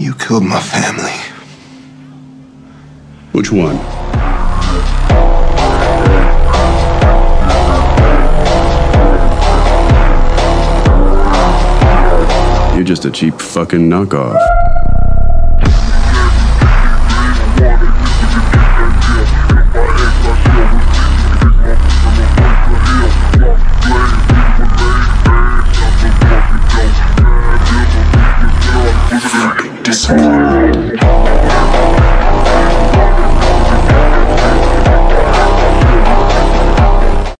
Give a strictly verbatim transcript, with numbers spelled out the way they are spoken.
You killed my family. Which one? You're just a cheap fucking knockoff. Fucking disappointed.